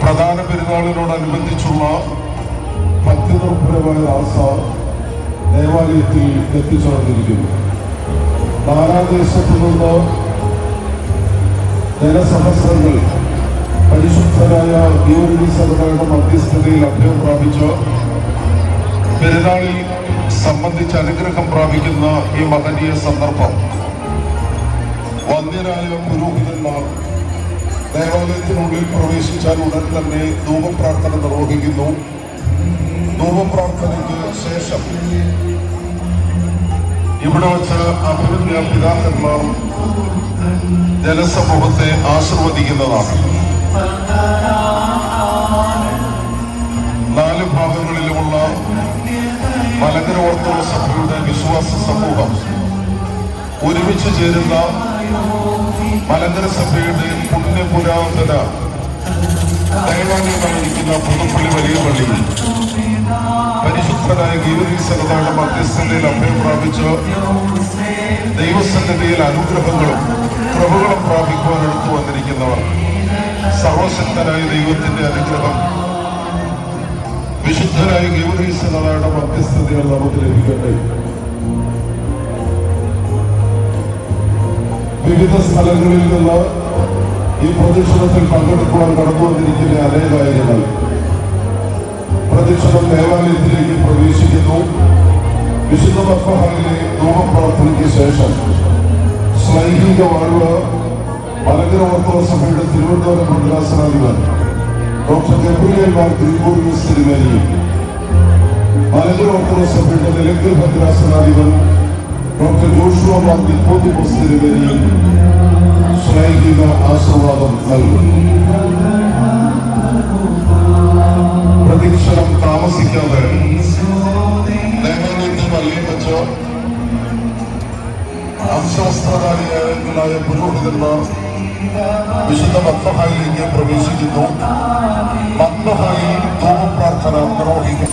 പ്രധാന പെരുന്നാളിനോടനുബന്ധിച്ചുള്ള ഭക്തിനിർഭരമായ ആസ ദേവാലയത്തിൽ എത്തിച്ചേർന്നിരിക്കുന്നു. നാനാദേശത്തു നിന്ന് ജനസഹസ്രങ്ങൾ പരിശുദ്ധരായ ഗീവർഗീസ് സഭയുടെ മധ്യസ്ഥതയിൽ അഭയം പ്രാപിച്ച് പെരുന്നാളിൽ സംബന്ധിച്ച് അനുഗ്രഹം പ്രാപിക്കുന്ന ഈ മഹനീയ സന്ദർഭം വന്ദ്യരായ പുരോഹിതന്മാർ ദേവാലയത്തിനുള്ളിൽ പ്രവേശിച്ചാൽ ഉടൻ തന്നെ ധൂപപ്രാർത്ഥന നിർവഹിക്കുന്നു. ധൂപപ്രാർത്ഥനയ്ക്ക് ശേഷം ഇവിടെ വച്ച് അഭിമന്യ പിതാക്കന്മാർ ജനസമൂഹത്തെ ആശീർവദിക്കുന്നതാണ്. 4 ഭാഗങ്ങളിലുമുള്ള മലങ്കര ഓർത്തഡോക്സ് സഭയുടെ വിശ്വാസ സമൂഹം ഒരുമിച്ച് ചേരുന്ന മലങ്കര സഭയുടെ പുണ്യപുരാതന ദേവാലയമായിരിക്കുന്ന പുതുപ്പള്ളി വലിയ പള്ളിയിൽ പരിശുദ്ധനായ ഗീവർഗീസ് സഭയുടെ മധ്യസ്ഥതയിൽ അഭയം പ്രാപിച്ച് ദൈവസന്നിധിയിൽ അനുഗ്രഹങ്ങളും കൃപകളും പ്രാപിക്കുവാൻ എടുത്തു വന്നിരിക്കുന്നവർ സർവശക്തനായ ദൈവത്തിന്റെ അനുഗ്രഹം വിശുദ്ധനായ ഗീവർഗീസ് സഭയുടെ മധ്യസ്ഥതയിൽ നമുക്ക് ലഭിക്കട്ടെ. വിവിധ സ്ഥലങ്ങളിൽ നിന്ന് ഈ പ്രദക്ഷിണത്തിൽ പങ്കെടുക്കുവാൻ കടന്നു വന്നിരിക്കുന്ന അനേകായിരങ്ങൾ പ്രദക്ഷിണം ദേവാലയത്തിലേക്ക് പ്രവേശിക്കുന്നു. വിശുദ്ധ മദ്ബഹായിലെ ധൂപപ്രാർത്ഥനയ്ക്ക് ശേഷം ശ്ലൈഹിക വാഴ്വ് മലങ്കര ഓർത്തഡോക്സ് സഭയുടെ തിരുവനന്തപുരം ഭദ്രാസനാധിപൻ ഡോക്ടർ ഗബ്രിയേൽ മാർ ഗ്രിഗോറിയോസ് തിരുമേനിയും മലങ്കര ഓർത്തഡോക്സ് സഭയുടെ നിലയ്ക്കൽ ഭദ്രാസനാധിപൻ ഡോക്ടർ ജോഷുവ മാർ നിക്കോദിമോസ് തിരുമേനിയും ശ്ലൈഹിക ആശീർവാദം നൽകും. പ്രദക്ഷിണം താമസിക്കാതെ ദേവാലയത്തിൽ പള്ളിയിൽ വെച്ച് അംശവസ്ത്രധാരികളായ പുരോഹിതന്മാർ വിശുദ്ധ മദ്ബഹായിലേക്ക് പ്രവേശിക്കുന്നു. മദ്ബഹായിൽ ധൂപപ്രാർത്ഥന നിർവഹിക്കും.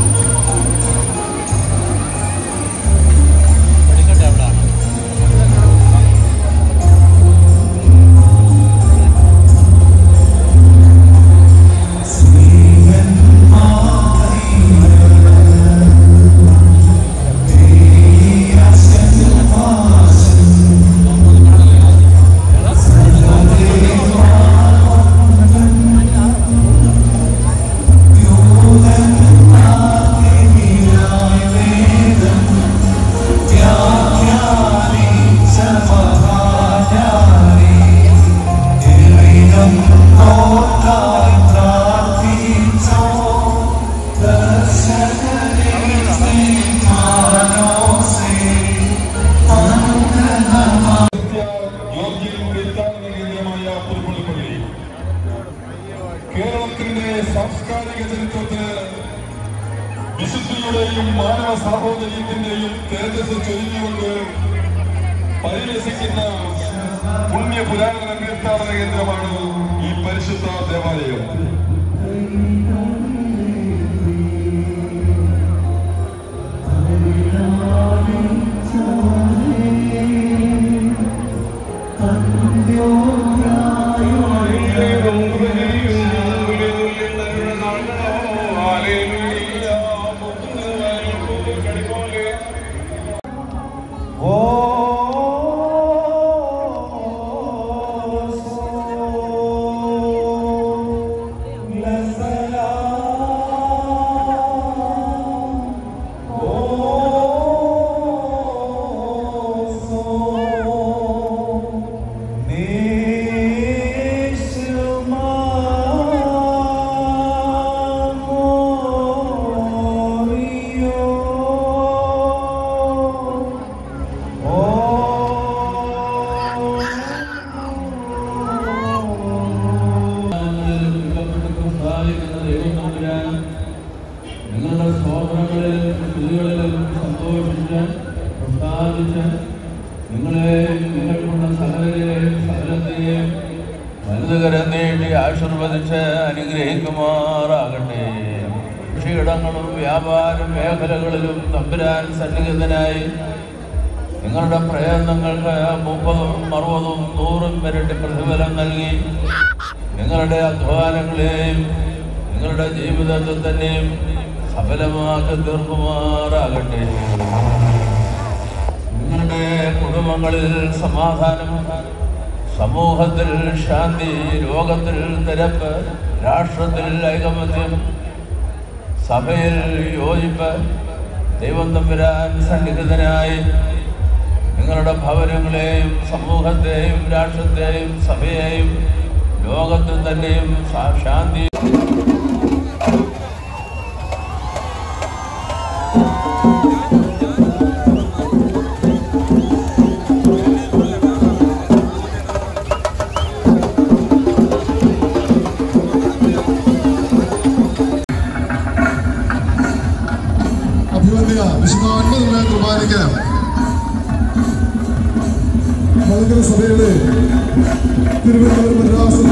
കേരളത്തിന്റെ സാംസ്കാരിക ചരിത്രത്തിന് വിശുദ്ധിയുടെയും മാനവ സാഹോദര്യത്തിന്റെയും തേജസ് ചൊരിഞ്ഞുകൊണ്ട് പരിലസിക്കുന്ന പുണ്യ പുരാതന തീർത്ഥാടന കേന്ദ്രമാണ് ഈ പരിശുദ്ധ ദേവാലയം. നിങ്ങളുടെ സ്തോത്രങ്ങളിലും സ്തുതികളിലും സന്തോഷിച്ച് പ്രസാദിച്ച് നിങ്ങൾക്കുള്ള സകലത്തെയും വലുതുകരം നീട്ടി ആശീർവദിച്ച് അനുഗ്രഹിക്കുമാറാകട്ടെ. കൃഷിയിടങ്ങളും വ്യാപാര മേഖലകളിലും തമ്പുരാൻ സന്നിഹിതനായി നിങ്ങളുടെ പ്രയത്നങ്ങൾക്ക് 30, 60, 100 ഇരട്ടി പ്രതിഫലം നൽകി നിങ്ങളുടെ അധ്വാനങ്ങളെയും നിങ്ങളുടെ ജീവിതത്തിൽ തന്നെയും സഫലമാക്കി തീർക്കുമാറാകട്ടെ. നിങ്ങളുടെ കുടുംബങ്ങളിൽ സമാധാനം, സമൂഹത്തിൽ ശാന്തി, ലോകത്തിൽ നിരപ്പ്, രാഷ്ട്രത്തിൽ ഐകമത്യം, സഭയിൽ യോജിപ്പ്, ദൈവം തമ്പുരാൻ സന്നിഹിതനായി നിങ്ങളുടെ ഭവനങ്ങളെയും സമൂഹത്തെയും രാഷ്ട്രത്തെയും സഭയെയും ലോകത്തിൽ തന്നെയും ശാന്തി വിശുദ്ധ 9 കുർബാനയ്ക്ക് മലങ്കര സഭയുടെ തിരുവനന്തപുരം മദ്രാസിൽ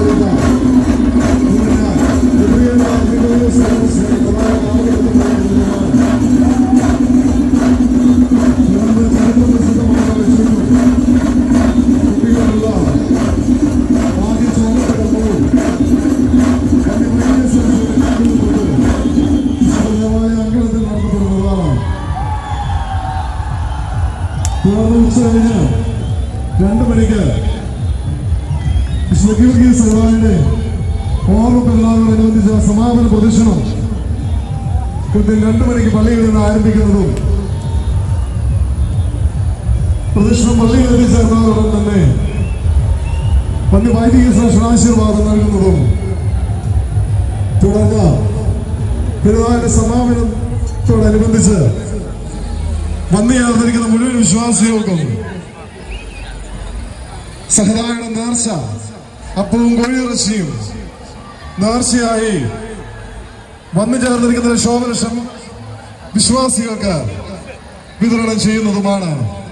ഉച്ചകഴിഞ്ഞ് 2 മണിക്ക് സഭയുടെ ഓർമ്മ പെരുന്നാളിനോടനുബന്ധിച്ച സമാപന പ്രദർശനം കൃത്യം 2 മണിക്ക് പള്ളിയിൽ നിന്ന് ആരംഭിക്കുന്നതും പ്രദർശനം പള്ളിയിൽ എത്തിച്ചേർന്നതോടൊപ്പം തന്നെ വൈദിക ശ്രേഷ്ഠാശീർവാദം നൽകുന്നതും തുടർന്ന് പെരുന്നാളിന്റെ സമാപനത്തോടനുബന്ധിച്ച് വന്നു ചേർന്നിരിക്കുന്ന മുഴുവൻ വിശ്വാസികൾക്കും സഹതായുടെ നേർച്ച അപ്പവും കോഴിയിറച്ചിയും നേർച്ചയായി വന്നു ചേർന്നിരിക്കുന്ന ശോഭനഷം വിശ്വാസികൾക്ക് വിതരണം ചെയ്യുന്നതുമാണ്.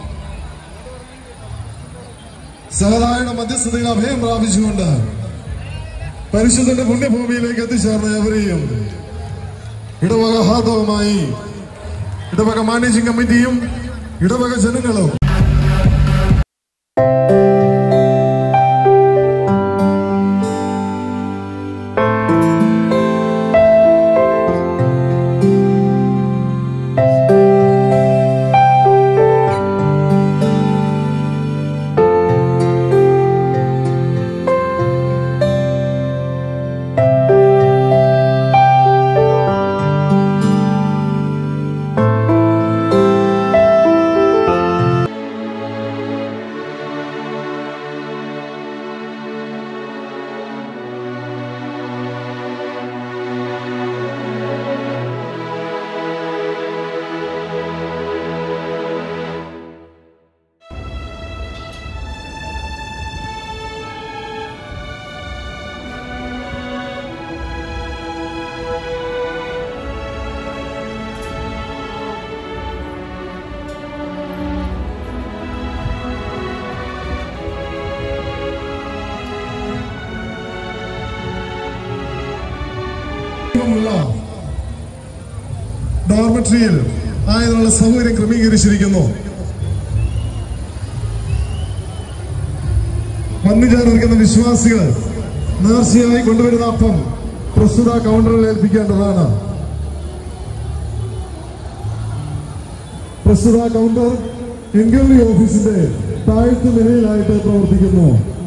സഹതായുടെ മധ്യസ്ഥതയിൽ അഭയം പ്രാപിച്ചുകൊണ്ട് പരിശുദ്ധന്റെ പുണ്യഭൂമിയിലേക്ക് എത്തിച്ചേർന്ന എവരെയും ഇടവക ഹാദവുമായി ഇടവക മാനേജിംഗ് കമ്മിറ്റിയും ഇടവക ജനങ്ങളും ഡോർമെട്രിയിൽ ആയതിനുള്ള സൗകര്യം ക്രമീകരിച്ചിരിക്കുന്നു. വന്നു ചേർന്നിരിക്കുന്ന വിശ്വാസികൾ നേർച്ചയായി കൊണ്ടുവരുന്ന അപ്പം പ്രസ്തുത കൗണ്ടറിൽ ഏൽപ്പിക്കേണ്ടതാണ്. പ്രസ്തുത കൗണ്ടർ എൻക്വയറി ഓഫീസിന്റെ താഴത്തെ നിലയിലായിട്ട് പ്രവർത്തിക്കുന്നു.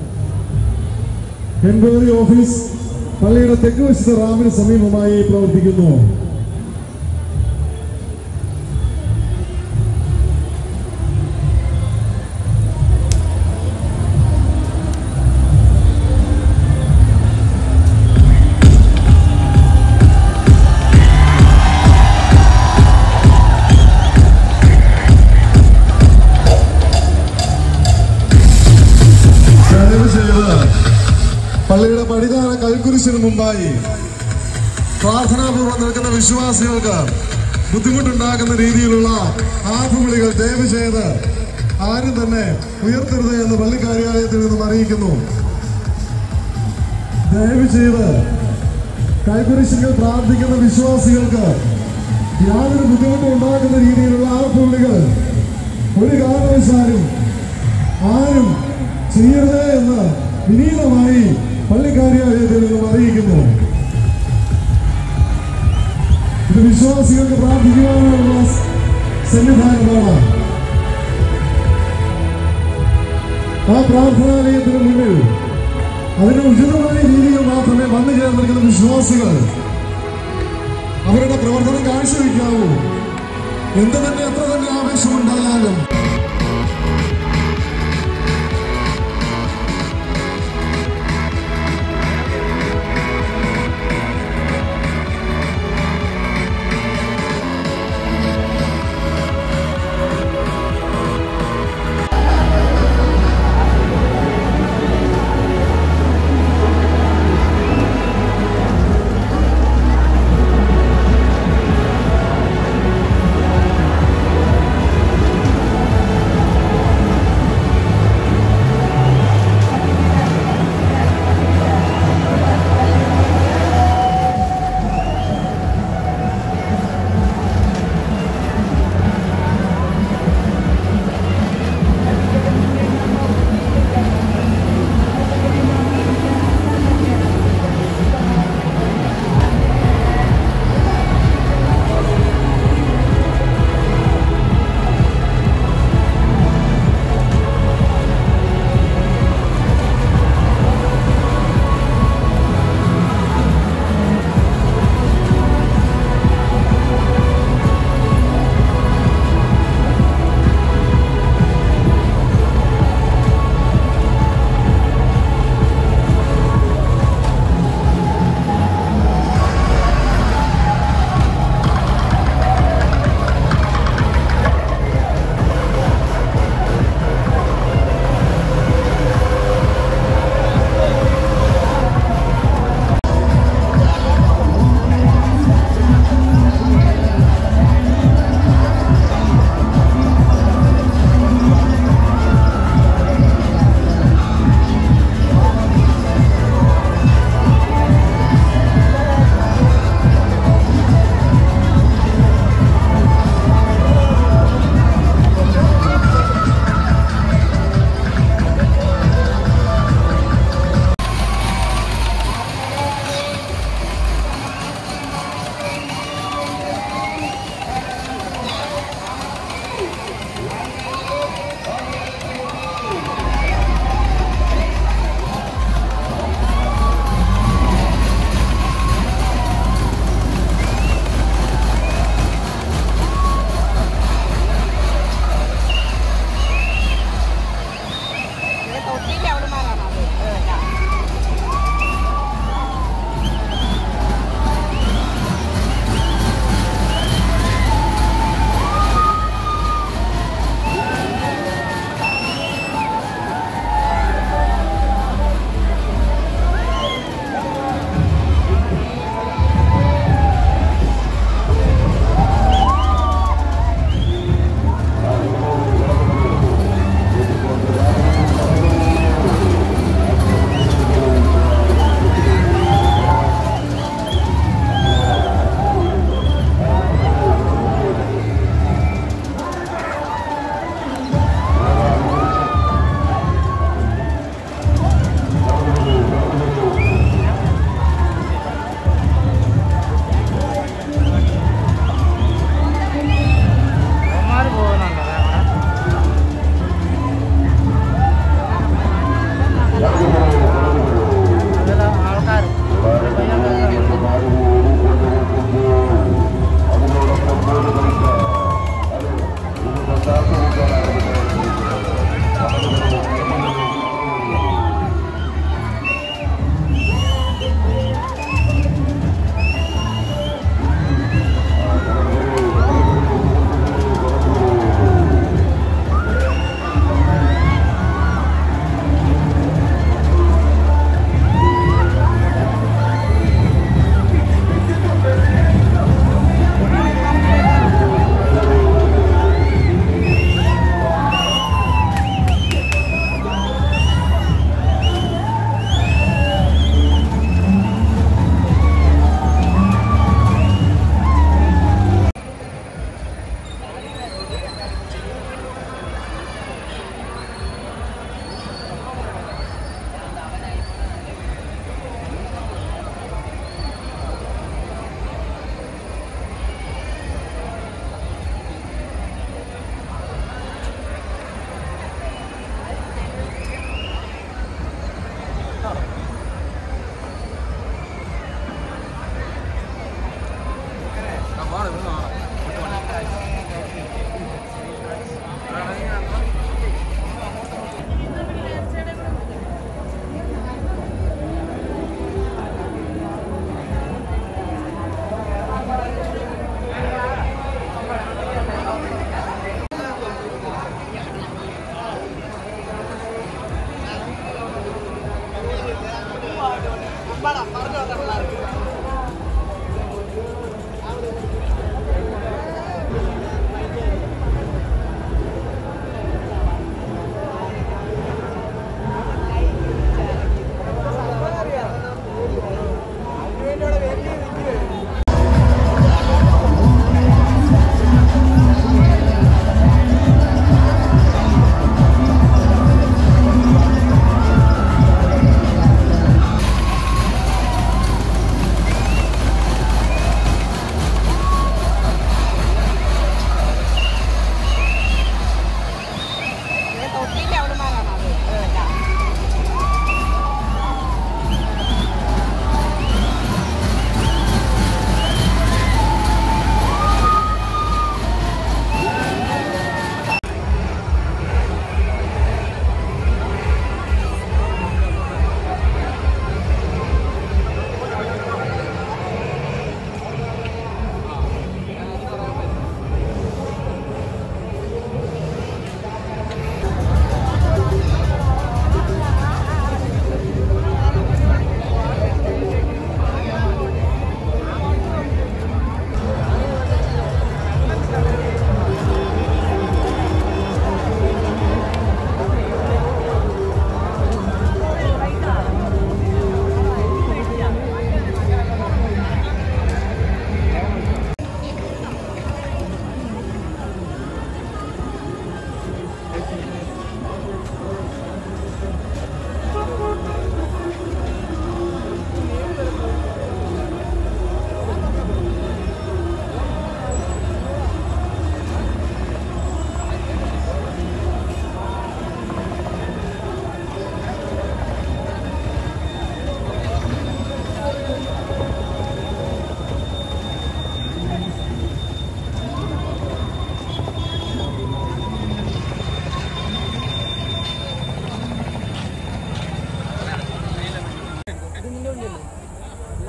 എൻക്വയറി ഓഫീസ് പള്ളിയുടെ തെക്ക് വശത്തെ റാമിന് സമീപമായി പ്രവർത്തിക്കുന്നു. പള്ളിയുടെ പടിഞ്ഞാറ കൽക്കുരിശിന് മുമ്പായി പ്രാർത്ഥനാപൂർവ്വം നിൽക്കുന്ന വിശ്വാസികൾക്ക് ബുദ്ധിമുട്ടുണ്ടാക്കുന്ന രീതിയിലുള്ള ആർപ്പുവിളികൾ ദയവ് ചെയ്ത് ആരും തന്നെ ഉയർത്തരുത് എന്ന് പള്ളി കാര്യാലയത്തിൽ നിന്നും അറിയിക്കുന്നു. ദയവ് ചെയ്ത് കൽക്കുരിശിൽ പ്രാർത്ഥിക്കുന്ന വിശ്വാസികൾക്ക് യാതൊരു ബുദ്ധിമുട്ടും ഉണ്ടാക്കുന്ന രീതിയിലുള്ള ആർപ്പുവിളികൾ ഒരു കാരണവശാലും ആരും ചെയ്യരുത് എന്ന് വിനീതമായി പള്ളിക്കാര്യാലയത്തിൽ നിന്നും അറിയിക്കുന്നു. ഇത് വിശ്വാസികൾക്ക് പ്രാർത്ഥിക്കുവാനുള്ള സന്നിധാനമാണ്. ആ പ്രാർത്ഥനാലയത്തിന് മുന്നിൽ അതിന് ഉചിതമായ രീതിയിൽ മാത്രമേ വന്നു ചേർന്നിരിക്കുന്ന വിശ്വാസികൾ അവരുടെ പ്രവർത്തനം കാഴ്ചവെക്കാവൂ. എന്ത് തന്നെ എത്ര തന്നെ ആവേശമുണ്ടായാലും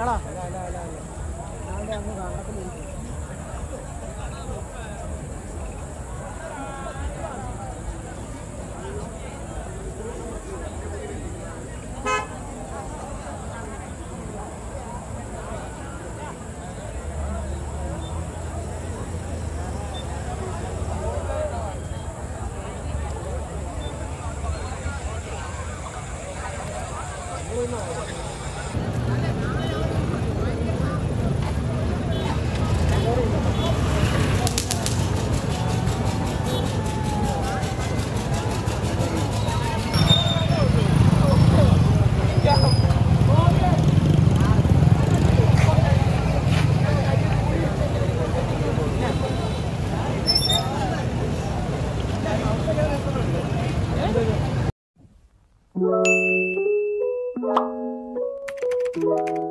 Thank you.